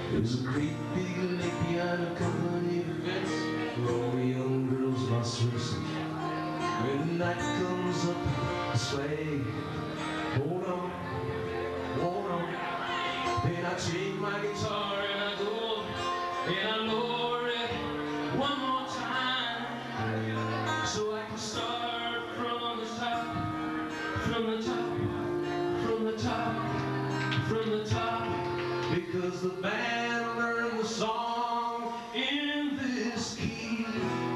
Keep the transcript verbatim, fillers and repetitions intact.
There's a great big lake behind a company of vets where all the young girls lost swimsuit. When the night comes up, I sway. Hold on, hold on. Then I take my guitar and I go and I lower it one more time, so I can start from the top, from the top, from the top, from the top. Because the band learned the song in this key.